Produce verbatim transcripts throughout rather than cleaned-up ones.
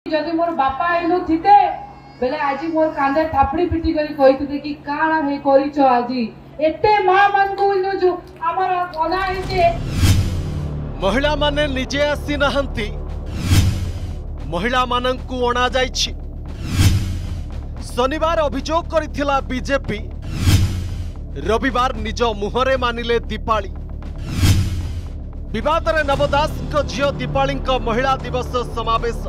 जदि मोर बापा आइनु थिते बेले आज मोर कांदे थापड़ी पिटी करी कहितु कि काना हे करिचो आज एते मां मन को इनु जो हमर कोना हिते महिला माने निजे आसी नहंती महिला मानंकु अणा जाइछि। शनिवार अभियोग करिथिला बीजेपी, रविवार निज मुहरे मानिले दीपाली। विवाद रे नवदास झियो दीपाली महिला दिवस समावेश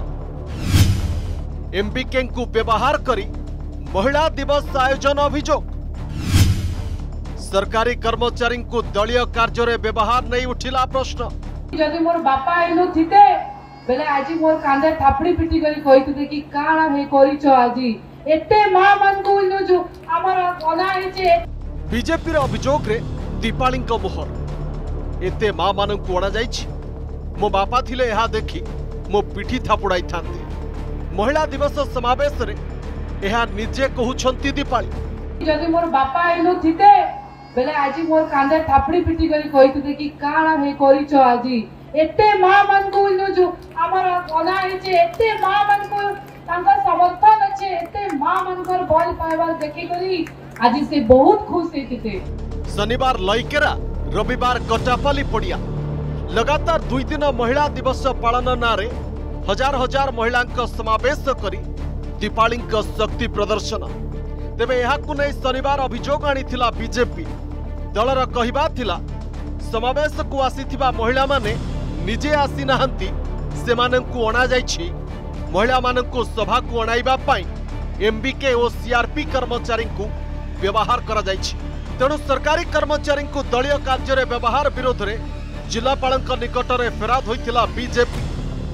एमबीके को व्यवहार करी महिला दिवस आयोजन अभियोग। सरकारी कर्मचारी को दलीय कार्य रे व्यवहार नहीं उठिला प्रश्न। जदि मोर बापा आइनु थिते बेले आज मोर कांदे थापड़ी पिटी करी कहितु कि काना हे करिचो आज एते मां मन को इनु जो हमर कोना हिते। बीजेपी रे अभियोग रे दीपाली मोहर एते मां मानन को अणा जाइछि। मो बापा थिले यहा देखि मो पिठी थापुड़ाई थांते। महिला दिवस समावेश रे यहा निजे कहउछंती दीपाली। जदि मोर बापा आइनु थिते बेले आज मोर कांदे थापड़ी पिटी करी कहितु कि काना हे करिचो आज एते मां मन को इनु जो हमर कोना हिते। एते मां मन को तांका समर्थन अछि, एते मां मन कर बल पाइबार देखि करी आज से बहुत खुश हेतिते। शनिवार लइकेरा, रविवार कटापाली पड़िया लगातार दुई दिन महिला दिवस पालन नारे हजार हजार महिला समावेश करी दीपाली शक्ति प्रदर्शन। तेबे यहाकु नै शनिवार अभियोग आनिथिला बीजेपी। दलर कहिबा थिला समावेश को आसीथिबा महिला माने निजे आसी नाहंती, सेमानंकु अणा जाइछि। महिला मानंकु सभा को अणाइबा पई एमबीके और सीआरपी कर्मचारी को व्यवहार करा जाइछि। तेणु सरकारी कर्मचारी को दलीय कार्य रे व्यवहार विरोध रे जिलापाल निकट में फेराद होइथिला बीजेपी।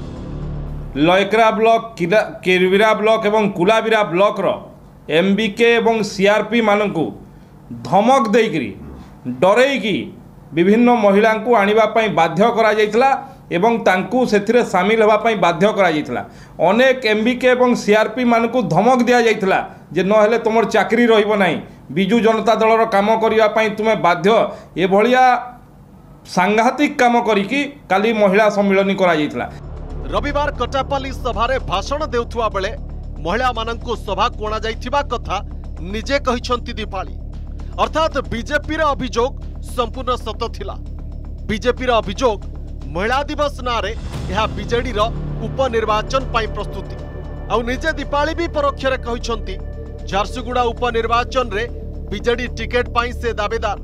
लयकरा ब्लॉक, केरविरा ब्लॉक एवं कुलाबिरा ब्लॉक रो एमबीके एवं सीआरपी मानकु धमक देकरी डरेकी विभिन्न महिला को आनिबा पई बाध्य करा जाइथिला एवं तांकु सेथिरे शामिल होबा पई बाध्य करा जाइथिला। अनेक एमबीके एवं सीआरपी मानकु धमक दिया जाइथिला जे न हेले तुमर चाकरी रहिबो नाही, बिजू जनता दलर काम करिया पई तुमे बाध्य। ए भलिया सांघातिक काम करिकी काली महिला सम्मेलन करा जाइथिला। रविवार कटापाली सभारे भाषण देउथुआ बेले महिला मानंकु सभा कोणा जाइथिबा कथा निजे कहिसंती दीपाली। अर्थात बीजेपी रा अभियोग संपूर्ण सत थिला। बीजेपी रा अभियोग महिला दिवस नारे यह बीजेडी रा उपनिर्वाचन पाई प्रस्तुति। आ निजे दीपाली भी परोक्ष रे कहिसंती झारसुगुड़ा उपनिर्वाचन रे बीजेडी टिकेट पाई से दावेदार।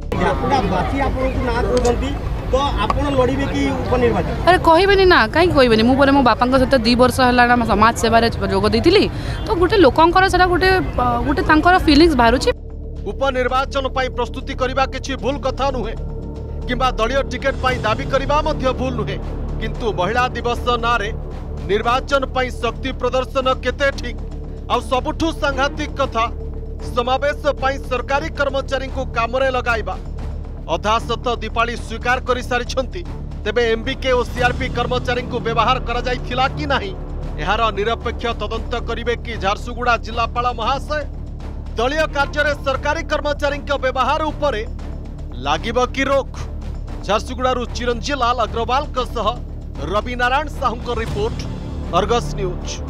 तो आपण लड़ीबे कि उपनिर्वाचन? अरे कहबेनी ना, कहीं कहबेनी। मु परे मो बापा सहित दु वर्ष है समाज सेवा जोग देती, तो गोटे लोकंकर सेटा गोटे गोटे तांकर फीलिंग्स बाहरुछि। उपनिर्वाचन पाई प्रस्तुति करिबा किछि भूल कथा नुहे, किंबा दलीय टिकेट पाई दाबी करिबा मध्य भूल नुहे, किंतु महिला दिवस नारे निर्वाचन पाई शक्ति प्रदर्शन केते ठीक। आ सबुठु सांघातिक कथा समावेश पाई सरकारी कर्मचारी को कामरे लगाइबा। अधा सत दीपाली स्वीकार करि सारिछंती। तेबे एमबीके और सीआरपी कर्मचारी को व्यवहार करा जाइथिला कि नाही, एहार निरपेक्ष तदंत करिवे कि झारसुगुड़ा जिलापाल महाशय? दलीय कार्य रे सरकारी कर्मचारी व्यवहार उपरे लागिब कि रोक? झारसुगुड़ारू चिरंजीव लाल अग्रवाल सह Ravi Narayan Sahu report, Argus news.